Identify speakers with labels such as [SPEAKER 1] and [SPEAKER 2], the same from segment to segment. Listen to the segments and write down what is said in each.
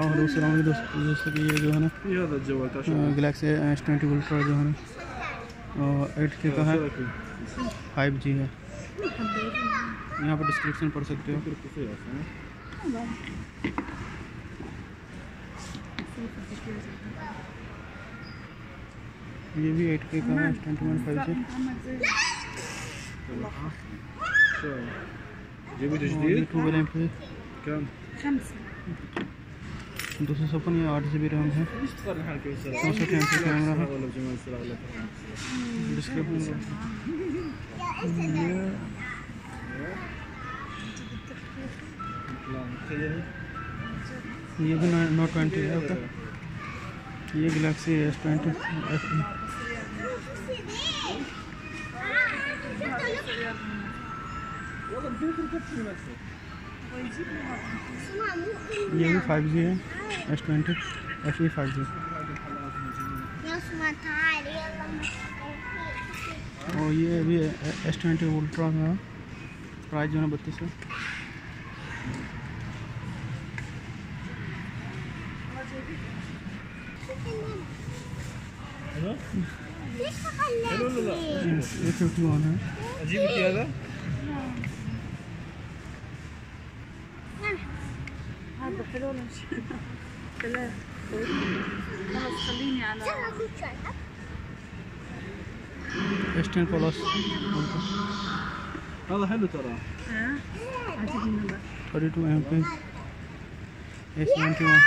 [SPEAKER 1] और दूसरा जैसे कि ये जो है ना गैलेक्सी S20 अल्ट्रा जो है ना 8K का है, 5G है। यहाँ पर डिस्क्रिप्शन पढ़ सकते हो। ये भी 8K का है, S21 5G। दूसरे सपन ये 8GB रैम है, 64 MP कैमरा है। ये भी Note 20 है। ओके, ये गैलेक्सी S20 ये भी 5G है, S20 FE 5G। और ये भी S20 अल्ट्रा का प्राइस जो है 3200। ये 51 है।
[SPEAKER 2] अजीब किया था।
[SPEAKER 3] هذا حلو ولا مش ثلاث؟ خلاص خليني على
[SPEAKER 1] S10 प्लस
[SPEAKER 2] هذا حلو ترى.
[SPEAKER 3] عجبني والله.
[SPEAKER 1] 32 MP S91।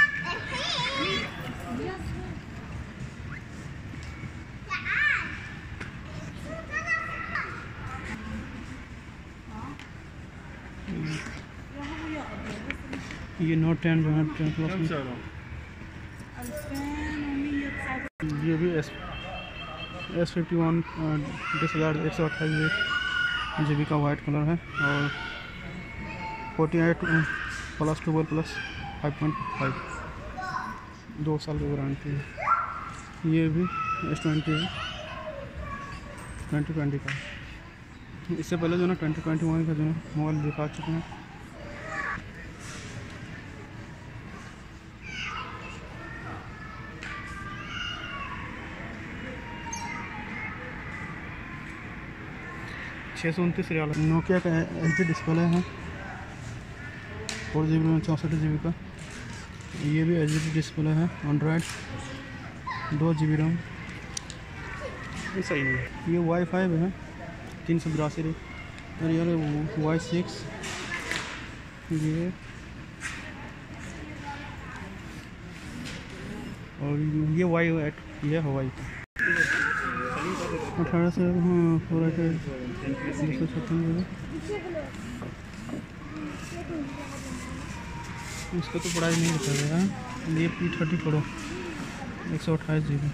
[SPEAKER 1] ये Note 10 जो है 10 प्लस में। ये भी S51 10,128GB का वाइट कलर है और 48 प्लस 12 प्लस 5.5 2 साल की वारंटी है। ये भी S20 है, 2020 का। इससे पहले जो ना 2021 का जो है मोबाइल दिखा चुके हैं। $629 नोकिया का HD डिस्प्ले है, 4GB में 64GB का। ये भी HD डिस्प्ले है, एंड्रॉयड 2GB रैम। सही है। ये वाईफाई है 382 और यार Y6। ये और ये Y8 ये हवाई 18 से 256। इसका तो प्राइस नहीं बता रहा है। ये P30 Pro 128GB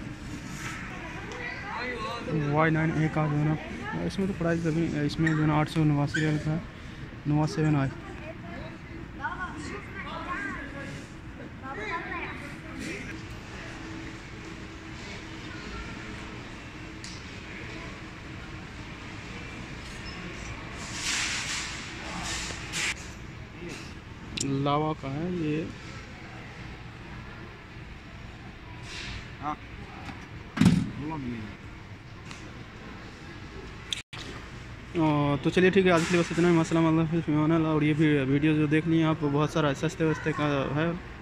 [SPEAKER 1] Y9A का जो है ना, इसमें तो प्राइस अभी इसमें जो है ना $889 का है। Nova 7i। लावा का है ये। तो चलिए ठीक है, आज के लिए बस इतना ही। मसला और ये भी वीडियो जो देख ली आप बहुत सारा सस्ते वस्ते का है।